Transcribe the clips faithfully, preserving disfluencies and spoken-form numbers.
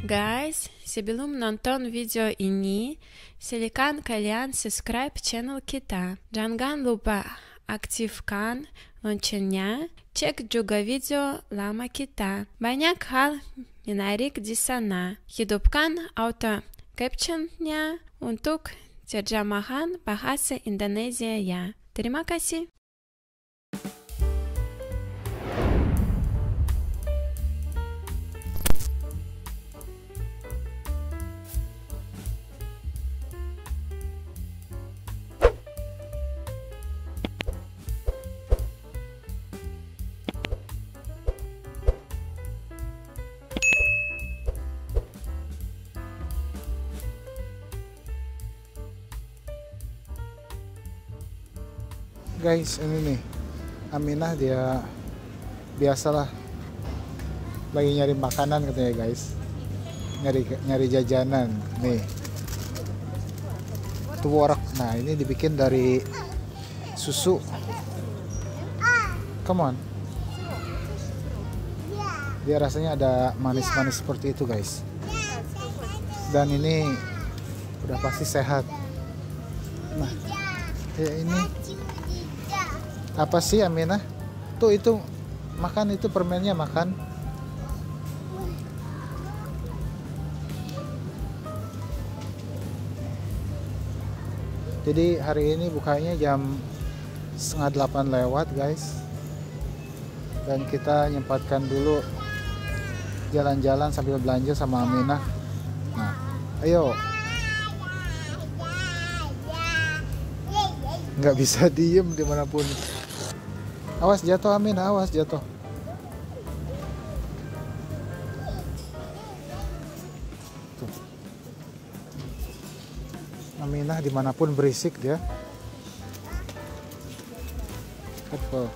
Guys, sebelum nonton video ini, silakan kalian subscribe channel kita. Jangan lupa aktifkan loncengnya, cek juga video lama kita. Banyak hal menarik di sana. Hidupkan auto captionnya untuk terjemahan bahasa Indonesia ya. Terima kasih. Guys, ini nih Aminah, dia biasalah lagi nyari makanan katanya guys, nyari nyari jajanan nih, tuorok. Nah, ini dibikin dari susu. Come on, dia rasanya ada manis-manis seperti itu guys, dan ini udah pasti sehat. Nah, ya ini apa sih Aminah? Tuh itu makan, itu permennya makan. Jadi hari ini bukanya jam setengah delapan lewat guys, dan kita nyempatkan dulu jalan-jalan sambil belanja sama Aminah. Nah, ayo. Nggak bisa diem dimanapun. Awas jatuh Amin, awas jatuh. Tuh. Aminah dimanapun berisik dia. Apa?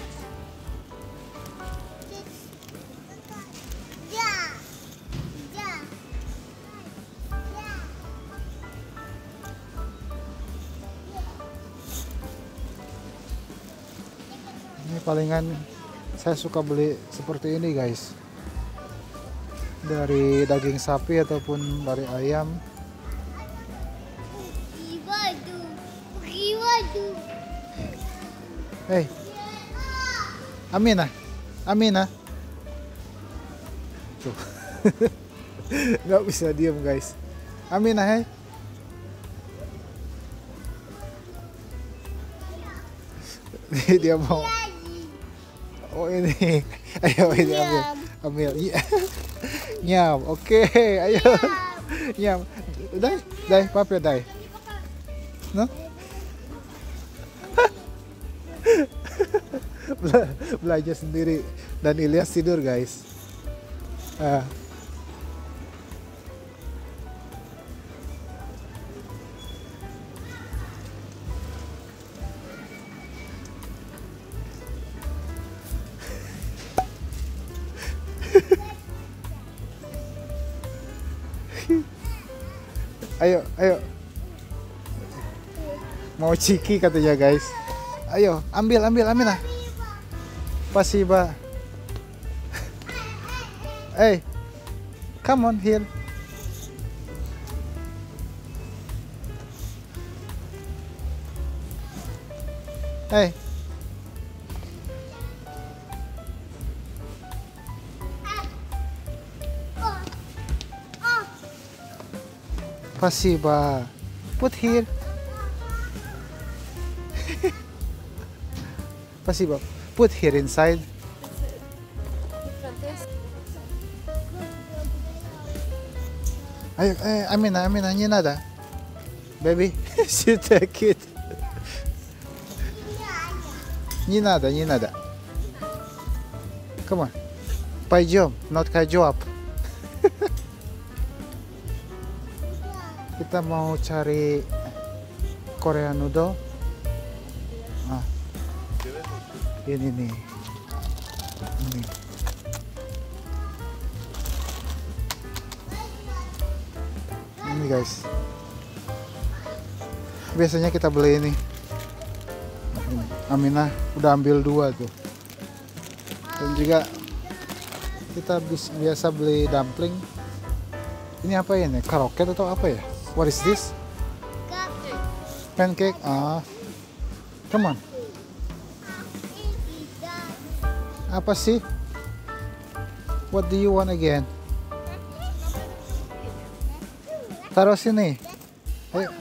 Ini palingan saya suka beli seperti ini guys, dari daging sapi ataupun dari ayam. Hei Aminah, Aminah tuh. Nggak bisa diem guys. Aminah, hei. Dia mau. Oh ini, ayo ini ambil, ambil, nyam, oke, ayo, nyam, dai, dai, papi dai, no, Bela belajar sendiri, dan Ilyas tidur guys. Ah. Ayo, ayo. Mau ciki katanya guys. Ayo, ambil, ambil, ambil lah. Pasiba. Hey, come on here. Hey. Pasiba, put here. Pasiba, put here inside. Ayo, eh, Amina, Amina, nie nada. Baby, she take it. Не надо, не надо. Come on. Пойдем, not кайджоап. Kita mau cari Korean noodle. Ah, ini nih. Ini. Ini guys. Biasanya kita beli ini. Aminah udah ambil dua tuh. Dan juga kita biasa beli dumpling Ini apa ini? Karaoke atau apa ya? What is this? Pancake. Ah. Come on. Apa sih? What do you want again? Taruh sini. Ayo.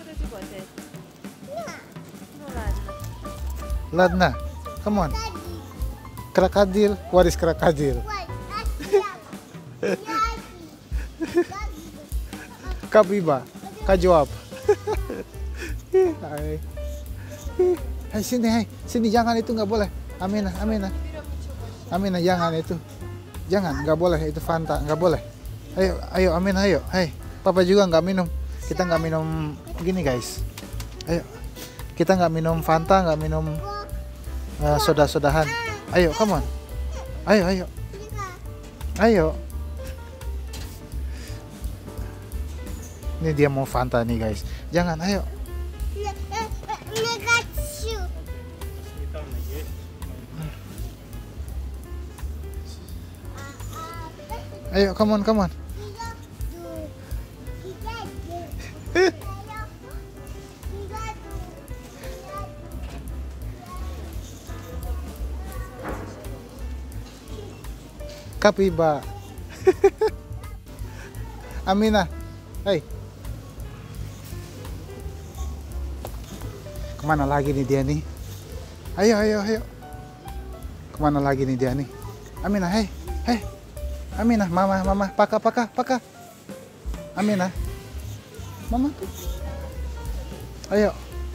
Ladna. Come on. Krakadil. What is krakadil? Kabiba. Kajawab. Hai. Hai sini, hai. Sini jangan itu nggak boleh. Aminah, Aminah. Aminah jangan itu. Jangan, nggak boleh itu Fanta, nggak boleh. Ayo, ayo Aminah, ayo. Hai. Papa juga nggak minum. Kita nggak minum gini guys. Ayo. Kita nggak minum Fanta, nggak minum uh, soda-sodahan. Ayo, come on. Ayo, ayo. Ayo. Ini dia mau Fanta nih guys. Jangan, ayo. Ayo, come on, come on. Kapiba. Aminah. Hai. Kemana lagi nih dia nih? Ayo, ayo, ayo. Kemana lagi nih dia nih? Aminah, hei, hei. Aminah, mama, mama, paka, paka, paka. Aminah. Mama tuh. Ayo.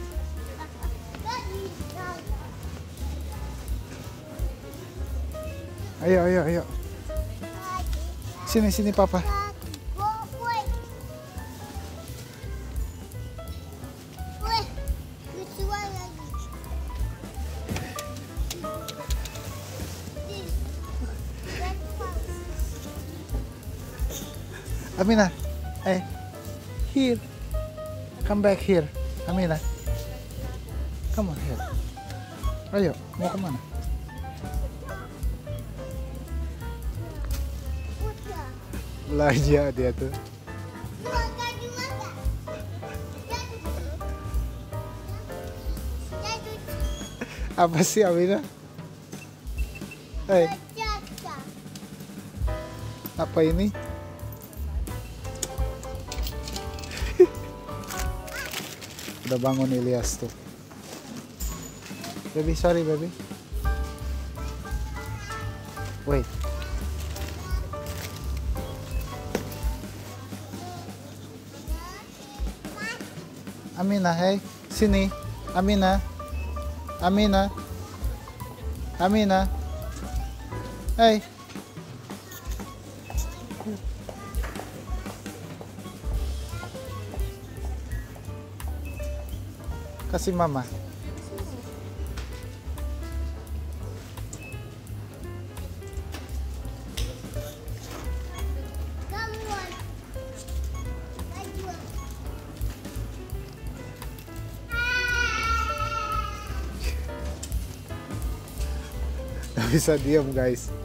Ayo, ayo, ayo. Sini, sini papa. Aminah, eh, here, come back here, Aminah, come on here, ayo, mau kemana? Belajar dia tuh. Apa sih Aminah? Hei, apa ini? Udah bangun Ilyas tuh. Baby, sorry baby. Wait. Aminah, hey, sini. Aminah. Aminah. Aminah. Hey. Kasih mama. Nggak bisa diam guys.